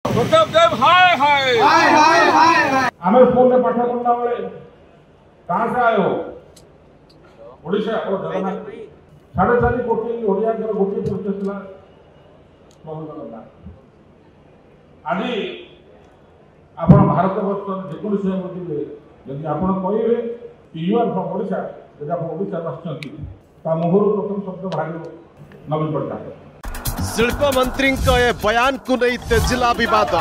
प्रताप देव हाय हाय हाय हाय हाय। हमें स्कूल में पाठ पढ़ना वाले कहाँ से आए हो? ओडिशा और जगन्नाथ 4.5 कोटी ओडिया के गोटे प्रोसेस आज आप भारत वर्ष जेकोसी जब आप कहे कि यू आर फ्रॉम ओडिशा जब आप ओडिशा मुहर प्रथम शब्द बाहर नवीन पट्टनायक। शिल्प मंत्री बयान को नहीं तेजिला विवाद।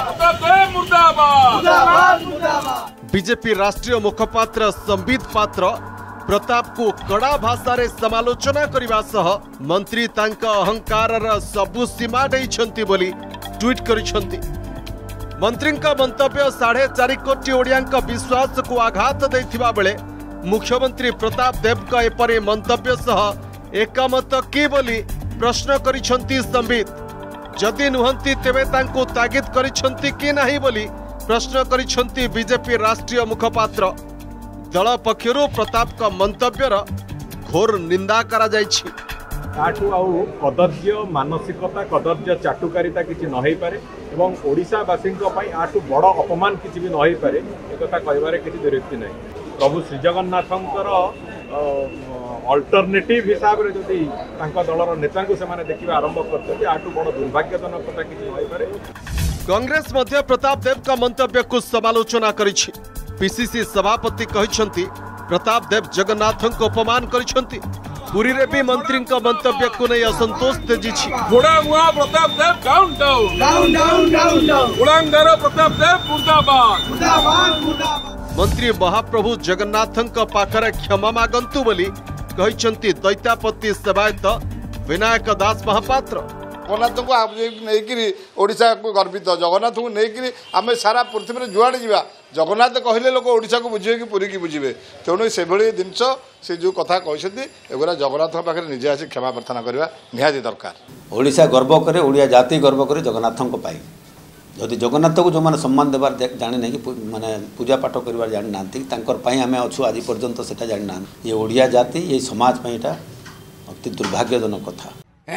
बीजेपी राष्ट्रीय मुखपात्र संबित पात्र प्रताप को कड़ा भाषा रे समालोचना करने सह मंत्री तांका अहंकार सबु सीमा देइछंती बोली ट्वीट करिछंती। मंत्री मंतव्य 4.5 कोटी ओडिया विश्वास को आघात देथिबा बेले मुख्यमंत्री प्रताप देव एपरि मंतव्य सह एकमत कि बोली प्रश्न करिछंती संबित। जदि नुहंती तेबे तांको तागिद करिछंती कि नाही बोली प्रश्न करिछंती बीजेपी राष्ट्रीय मुखपात्र। दल पक्षरु प्रताप का मंतव्यर घोर निंदा करा जायछि। आठू आउ कदर्य मानसिकता कदर्य चाटुकारिता किछि न होई पारे एवं ओडिशावासी आठू बड़ अपमान किछि भी न होई पारे एक कथा कहबारे किछि दुरुक्ति नै। प्रभु श्री जगन्नाथंकर अल्टरनेटिव हिसाब रे जदि तांका दलर नेता को सेमाने देखिबा आरंभ करते आठू बड़ दुर्भाग्यजनक कथा किछि न होई पारे। कांग्रेस मध्य प्रताप देव का मंतव्य को समालोचना करिछि। पीसीसी सभापति कहिछंती प्रताप देव जगन्नाथन को अपमान करिछंती। पुरी रे भी मंत्री का मंतव्य को नहीं असंतोष तेजिछि। घोड़ा मुआ Pratap Dev count down down down down down उड़ानदार प्रताप देव मुर्दाबाद मुर्दाबाद मुर्दाबाद। मंत्री महाप्रभु जगन्नाथन का पाखरे क्षमा मागंतु बोली कहिछंती दैत्यापति सेवायत विनायक दास महापात्र। जगन्नाथ को आप नहीं ओडिशा को गर्वित जगन्नाथ को नहीं आम सारा पृथ्वी में जुआड़े जावा जगन्नाथ कहले लोक ओडिशा को बुझे कि पुरी की बुझे तेणु से जिनस से जो कथा कहते एगुरा जगन्नाथ पाखे निजे आसी क्षमा प्रार्थना करवा निहाती दरकार। ओडिशा गर्व करे ओडिया जाति गर्व करे जगन्नाथ पाई जदि जगन्नाथ को जो मैंने सम्मान देवार जाने ना कि माने पूजा पाठ कर जानी ना आम अच्छु आज पर्यंत से जानी ना ये ओडिया जाति ये समाज अति दुर्भाग्यजनक कथा।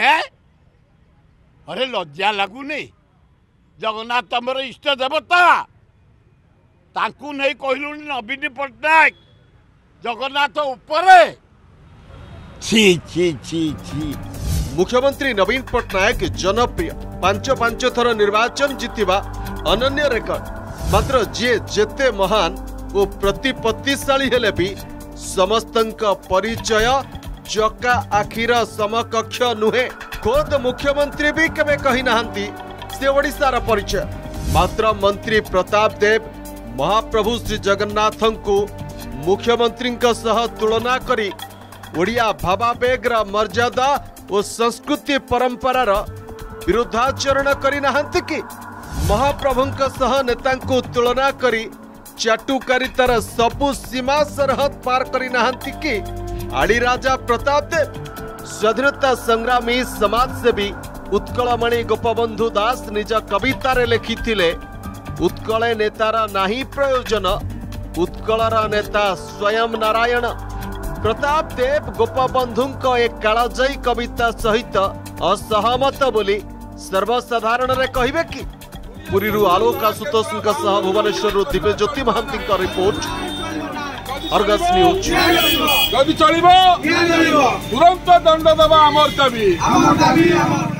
अरे लज्जा लगुनि जगन्नाथ आमर इष्ट देवता तांकु नहीं कहलु नवीन पट्टनायक जगन्नाथ उपरे छी छी छी छी। मुख्यमंत्री नवीन पट्टनायक जनप्रिय 5 थर निर्वाचन जीतिबा अनन्य रेकर्ड। मात्र जे जेते महान और प्रतिपत्तिशाली हेले भी समस्तंक परिचय चका आखिर समकक्ष नुहे। खुद मुख्यमंत्री भी केवे कही नाहंती से ओडिशार परिचय। मात्र मंत्री प्रताप देव महाप्रभु श्री जगन्नाथन को मुख्यमंत्री सह तुलना करी ओडिया भावावेगर मर्यादा और संस्कृति परंपरार विरुद्धाचरण करी नाहंती कि महाप्रभुंक सह नेता को तुलना करी चाटुकारितार सबु सीमा सरहद पार करी नाहंती कि आड़ी राजा प्रताप देव। स्वाधीनता संग्रामी समाजसेवी उत्कलमणि गोपबंधु दास निज कवितारे लिखिथिले उत्कल नेतार नाही प्रयोजन उत्कलर नेता स्वयं नारायण। प्रताप देव गोपबंधुंक एक कालजयी कविता सहित असहमत बोली सर्वसाधारण रे कहिबे कि। पुरीरु आलोक आशुतोषଙ୍କ सह भुवनेश्वरରୁ दिव्यज्योति महांतीଙ୍କ रिपोर्ट अर्गस न्यूज। जदि चलिबो तुरंत दंड दबा अमर दाबी।